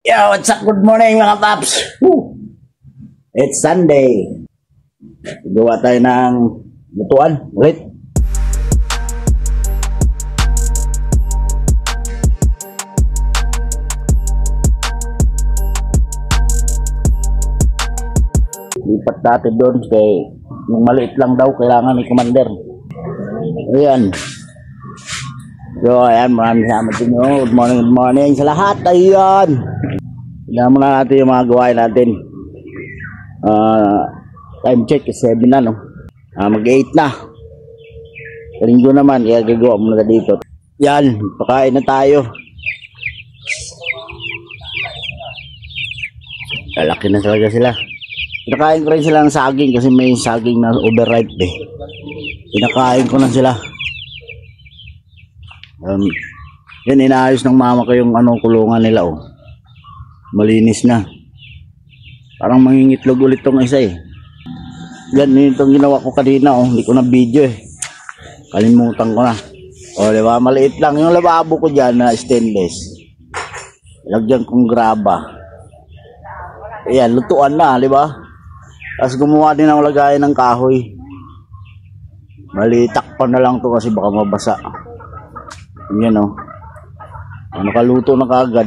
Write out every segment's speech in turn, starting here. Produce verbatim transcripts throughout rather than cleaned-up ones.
Yo, what's up? Good morning mga paps. Woo! It's Sunday. Gawa tayo ng lutuan ulit. Lipat natin doon kay yung maliit lang daw kailangan ni Commander. Ayan. So ayan, maraming salamat din nyo. Good morning, good morning sa lahat. Ayan. Tignan muna natin yung mga gawain natin. uh, Time check is seven na, no? uh, Mag eight na. Linggo naman, kaya gagawa muna na dito. Yan, pakain na tayo. Lalaki na talaga sila. Pinakain ko rin sila ng saging kasi may saging na overripe eh. Pinakain ko na sila. Um, yan, inaayos ng mama ko yung ano, kulungan nila, oh. Malinis na. Parang mangingitlog ulit tong isa eh. Yan, itong ginawa ko kanina, oh. Hindi ko na video eh. Kalimutan ko na. O, diba? Maliit lang. Yung lababo ko dyan na stainless. Lagyan kong graba. Ayan, lutuan na, diba? Tapos gumawa din ang lagayan ng kahoy. Malitak pa na lang to kasi baka mabasa. Yan, oh. Ano, nakaluto na kaagad.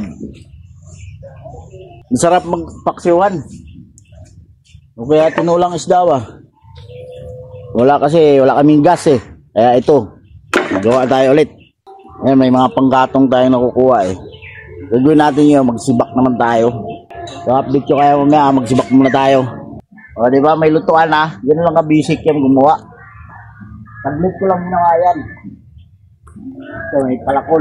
Masarap magpaksiwan. O kaya tinulang isda ba? Wala kasi, wala kaming gas eh. Kaya ito, magawa tayo ulit. Ayan, may mga panggatong tayo nakukuha eh. Gagawin natin yun, magsibak naman tayo. So update ko kaya mamaya, magsibak muna tayo. O diba, may lutuan na. Yan lang kabisik yung gumawa. Taglit ko lang muna nga yan. Ito, may palakol.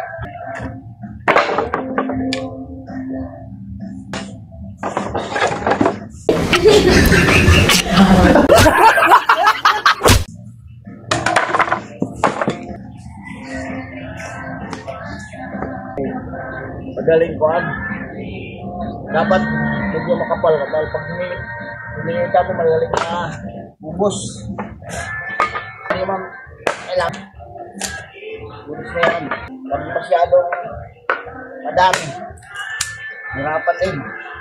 Pagaling ko an. Dapat medyo makapal dahil pag humingi ka mo malalim na bubos. Hindi man kailangan. Bubos na yan. Pag masyadong madami, hirapan din.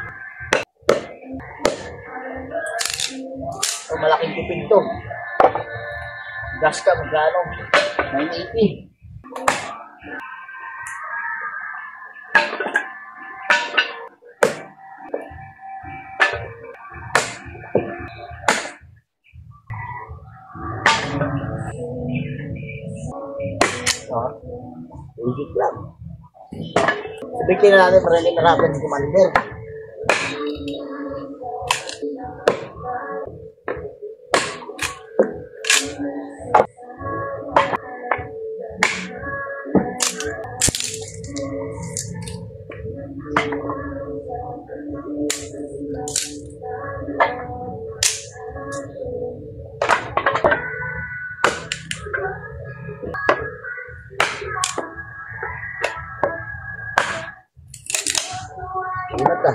So, malaking tipid to. Gas ka magkano? nine eighty. Ah, legit lang. Sabihin na natin para hindi narapan si Commander. Ingat lah.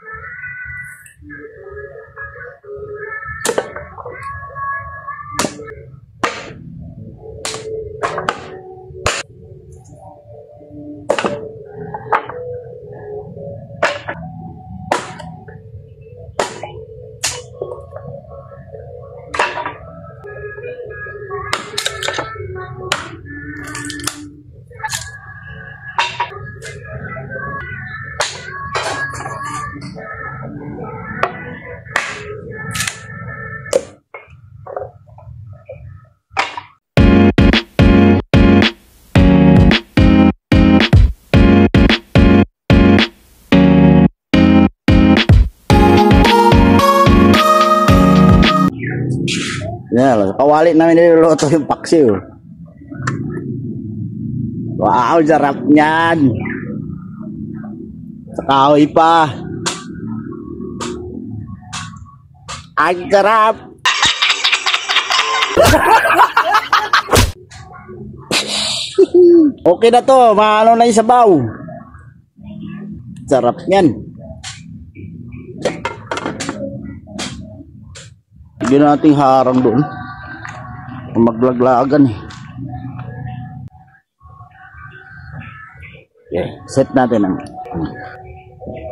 Yan, kawali namin niluluto yung paksiw. Wow, sarap niyan. Sa kahoy pa. Ang sarap. Okay na to, maano na yung sabaw. Sarap niyan. Hindi nating harang doon. Maglaglagan eh. Okay, set natin ang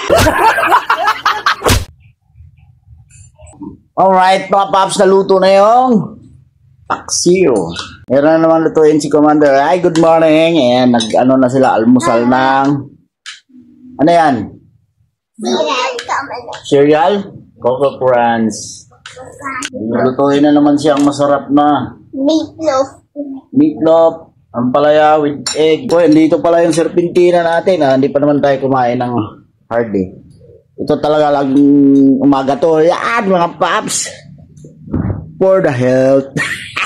Alright, mga paps, naluto na yung paksiw. Meron na naman lutuin si Commander. Hi, good morning. Ayan, nag-ano na sila, almusal ng... Ano yan? Cereal? Coco Crunch. Lutuin na naman siyang masarap na Meatloaf. meatloaf, ang palaya with egg. Boy, dito pala yung serpentina natin. Ha? Hindi pa naman tayo kumain ng hardly. Ito talaga laging umaga to. Yan, mga paps. For the health.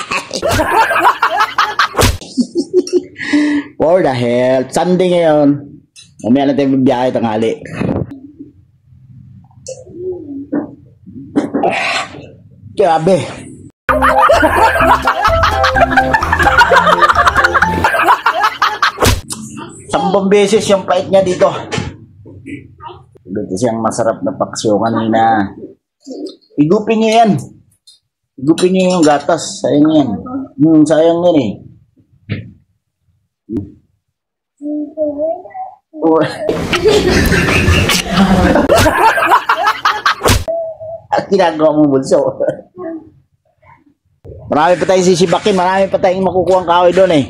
For the health. Sunday ngayon. Mamaya natin bibiyahe tanghali. Grabe. Sampung beses yung pait niya dito. Dito siyang masarap na paksiw kanina. Igupin niyo yan. Igupin niyo yung gatas. Sayang yan. Hmm, sayang yan eh. Oh. At ginagawa mo bulso. Marami pa tayong sisibakin. Marami pa tayong makukuha ang kahoy doon eh.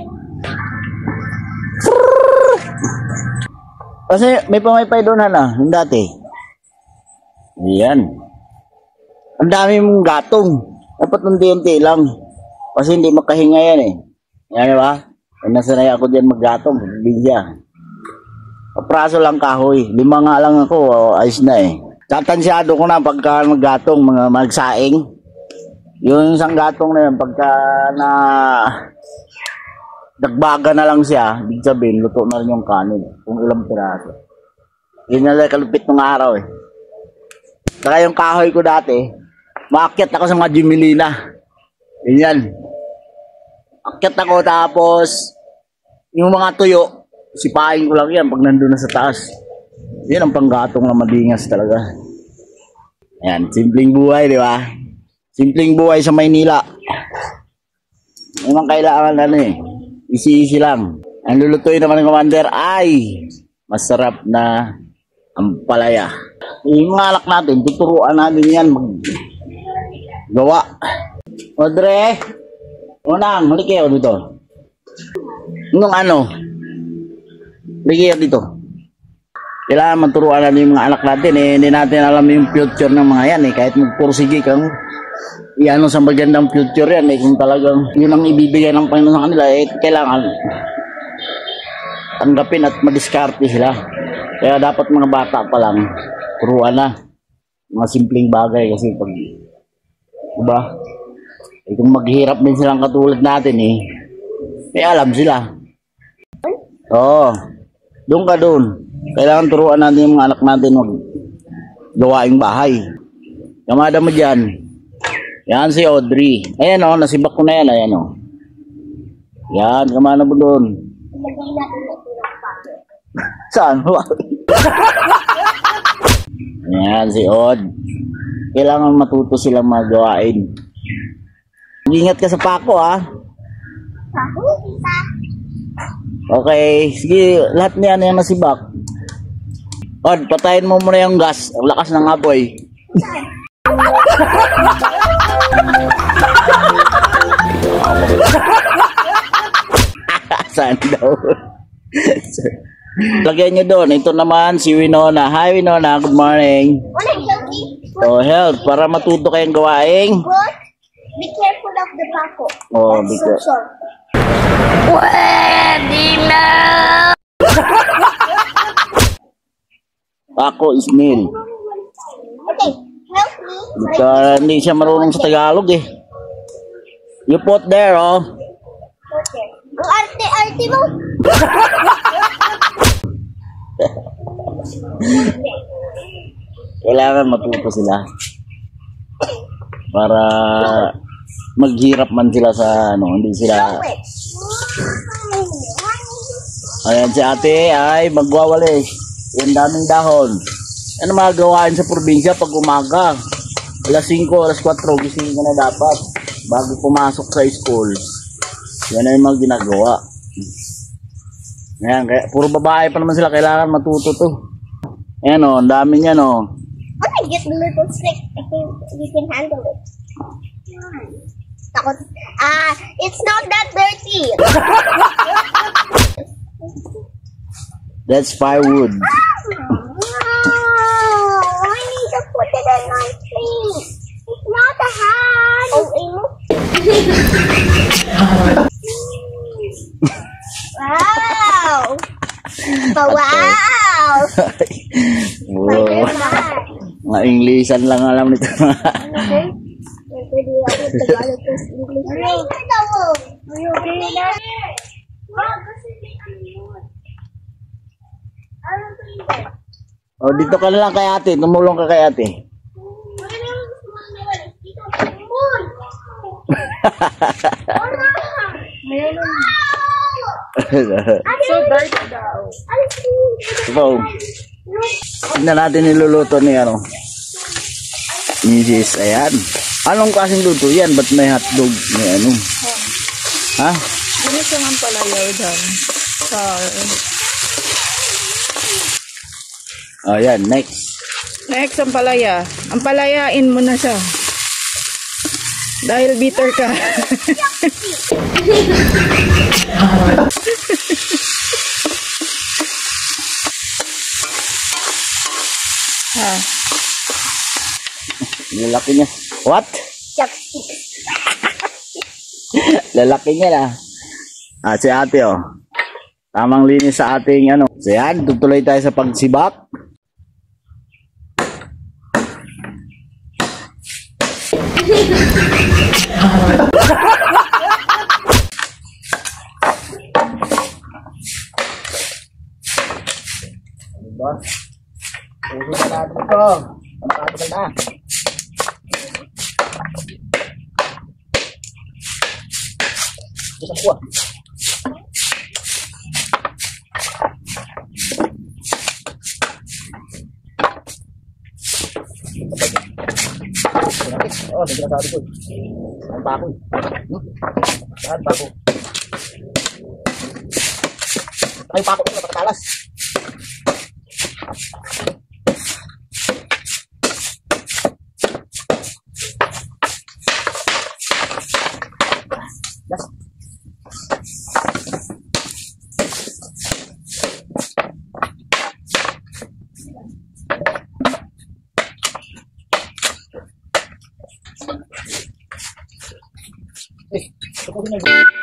Kasi may pamaypay doon na, yung dati. Ayan. Ang dami mong gatong. Dapat unti-unti lang. Kasi hindi makahinga yan eh. Yan ba? Ay, nasanay ako dyan maggatong. Bigya. Kapraso lang kahoy. Lima nga lang ako. Oh, ayos na eh. Tatansyado ko na pagka maggatong, mga magsaing. Yung isang gatong na yun, pagka na... Dagbaga na lang siya, ibig sabihin, luto na rin yung kanin. Kung ilang piraso. Yun na lang kalupit ng araw eh. Saka yung kahoy ko dati, maakyat ako sa mga Jimelina. Yun yan. Akyat ako tapos, yung mga tuyo, sipahin ko lang yan pag nandun na sa taas. Yan ang panggatong na madingas talaga. Ayan, simpleng buhay, di ba? Simpleng buhay sa Maynila. Naman kailangan ano eh. Easy-easy lang. Ang lulutuin naman ng Commander ay masarap na ampalaya. Yung mga alak natin, tuturuan natin yan maggawa. Audrey, unang, huli kayo dito. Yung ano, huli kayo dito. Kailangan maturuan natin yung mga anak natin. Eh, hindi natin alam yung future ng mga yan. Eh. Kahit magpursige kang iano sa magandang future yan eh, kung talagang yun ang ibibigay ng Panginoon sa kanila eh, kailangan tanggapin at madiskarte sila. Kaya dapat mga bata pa lang turuan na mga simpleng bagay kasi pag diba eh, kung maghirap din silang katulad natin eh eh alam sila. Oo, doon ka doon, kailangan turuan natin yung mga anak natin mag gawaing bahay. Kamada mo dyan. Yan si Audrey. Ayan o, oh, nasibak ko na yan. Ayan o. Oh. Yan, kamana mo doon. Saan? Yan si Aud. Kailangan matuto silang magawain. Ingat ka sa pako ha. Okay, sige, lahat niyan yan nasibak. Aud, patayin mo muna yung gas. Ang lakas ng apoy. Saan daw? Lagyan nyo doon. Ito naman si Winona. Hi Winona, good morning. Oh, health. Para matuto kayong gawaing. Be careful of the pako. Oh, be careful. Pwede na! Pako is meal. Okay, help me. Because hindi siya marunong sa Tagalog eh. You put there, oh. Okay. Ang arte-arte mo. Kailangan matuto sila. Para maghirap man sila sa ano, hindi sila. Ayan si ate ay magwawali. Yung daming dahon. Ano mga gawain sa probinsya pag umaga? alas singko, alas kwatro, gising ka na dapat. Bago pumasok sa school. Yan na yung mga ginagawa. Ayan, kaya puro babae pa naman sila. Kailangan matuto to. Ayan o, ang dami niyan o. When I get the little stick, I think we can handle it. Takot. Ah, it's not that dirty. That's firewood. Oh, I need to put it in my face. It's not a hand. Oh, Amo. Wow. Oh, wow. Wow. Mga Englishan lang alam nito. Okay. Pwede ako Tagalog plus English. Are you okay na? O, dito ka na lang kay ate. Tumulong ka kay ate. So dirty daw. So, tignan natin niluluto ni ano. Misis, ayan. Anong klaseng luto yan? Ba't may hotdog? May ano? Ha? Ginis yung ang palayaw dyan. Sa... O, yan. Next. Next, ang palaya. Ang palayain mo na siya. Dahil bitter ka. ha. Lalaki niya. What? Lalaki niya na. Ah, si ate oh. Tamang linis sa ating ano. So yan, tutuloy tayo sa pagsibak. Diba? Uso na natin ito. Ang tagal na. Isa kuha. Oh, nagsasabi ko. Ang bako. Hmm? Saan bako? Ay, bako ko napatalas. Yes. Eh, ito ko